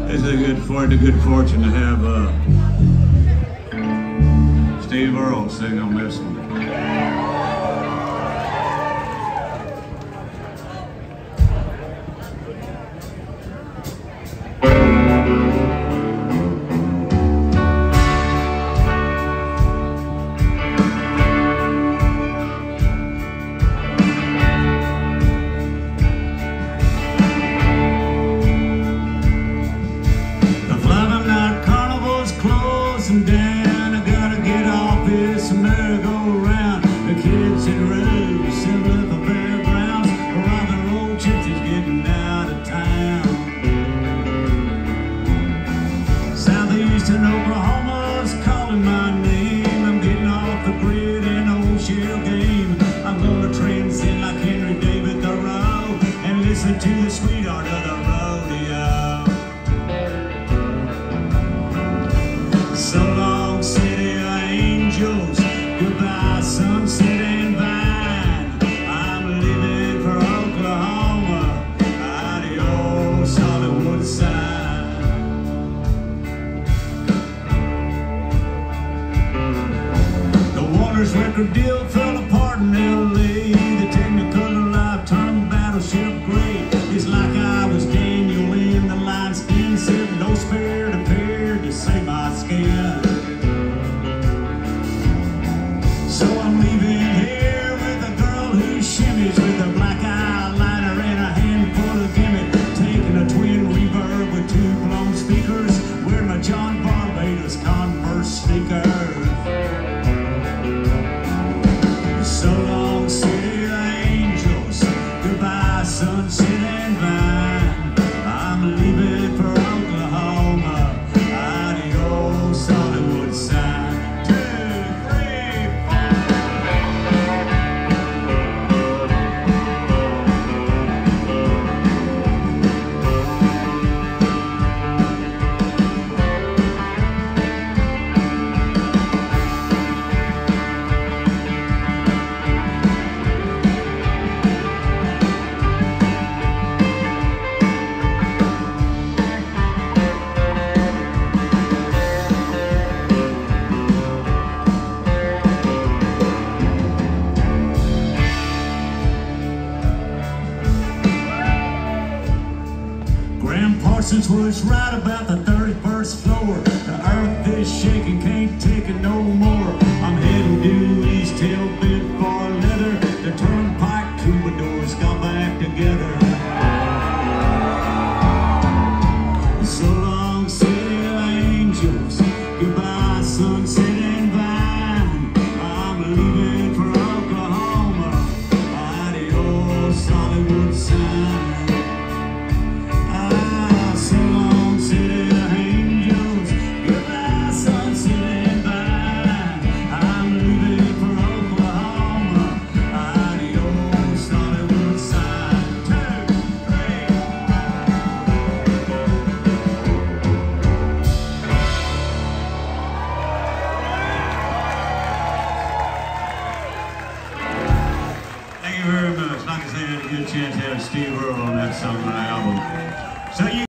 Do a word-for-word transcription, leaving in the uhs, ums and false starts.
It's a good for the good fortune to have uh, Steve Earle sing on this one. Down, I gotta get off this merry-go-round. The kids in rows, silver up the fairgrounds. Rock and roll gypsies getting out of town. Southeastern Oklahoma's calling my name. I'm getting off the grid in old shell game. I'm gonna transcend like Henry David Thoreau and listen to the sweetheart of the rodeo. So long, city of angels, goodbye, sunset and vine. I'm leaving for Oklahoma, adios, Hollywood sign. The Waters record deal fell apart in L A. The Technicolor Lifetime battleship gray. It's like I was Daniel in the lion's den, said no spirit appeared to save my skin. So I'm leaving here with a girl who shimmies with a black eyeliner and a handful of gimmick, taking a twin reverb with two blown speakers, wearing my John Barbados Converse sneakers. So long, city of angels, goodbye, sunset and vine. I'm leaving for Oklahoma, adios, Hollywood sign. Graham Parsons was right about the thirty-first floor. The earth is shaking, can't take it no more. I'm heading due east, tail bit for leather. The turnpike troubadours got back together. So long, city of angels, goodbye, sunset and vine. I'm leaving for Oklahoma, adios, Hollywood sign. Thank you very much. Like I said, I had a good chance to have Steve Earle on that song on the album. So you